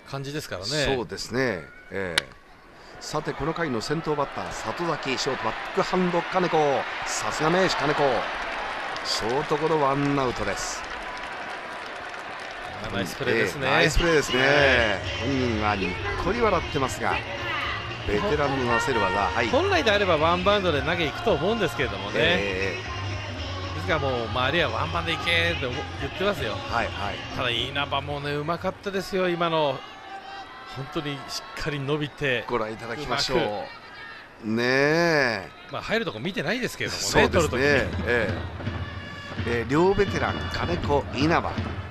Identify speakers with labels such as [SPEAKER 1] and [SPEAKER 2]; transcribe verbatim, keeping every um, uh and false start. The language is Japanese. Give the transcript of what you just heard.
[SPEAKER 1] 感じですからね。
[SPEAKER 2] そうですね、えー、さてこの回の先頭バッター里崎、ショートバックハンド金子、さすが名手金子、ショートゴロワンアウトです。
[SPEAKER 1] ナイスプレーですね、
[SPEAKER 2] えー、ナイスプレーですね、えー、本人はにっこり笑ってますが、ベテランのなせる技、はい、
[SPEAKER 1] 本来であればワンバウンドで投げいくと思うんですけれどもね、
[SPEAKER 2] え
[SPEAKER 1] ー、ですからもう周りはワンバンでいけって言ってますよ。
[SPEAKER 2] はいはい、
[SPEAKER 1] ただ稲葉もねうまかったですよ、今の本当にしっかり伸びて
[SPEAKER 2] ご覧いただきましょうねえ、
[SPEAKER 1] まあ入るとこ見てないですけれどもね、
[SPEAKER 2] そうですね、
[SPEAKER 1] 取るときに、
[SPEAKER 2] えーえー、両ベテラン金子稲葉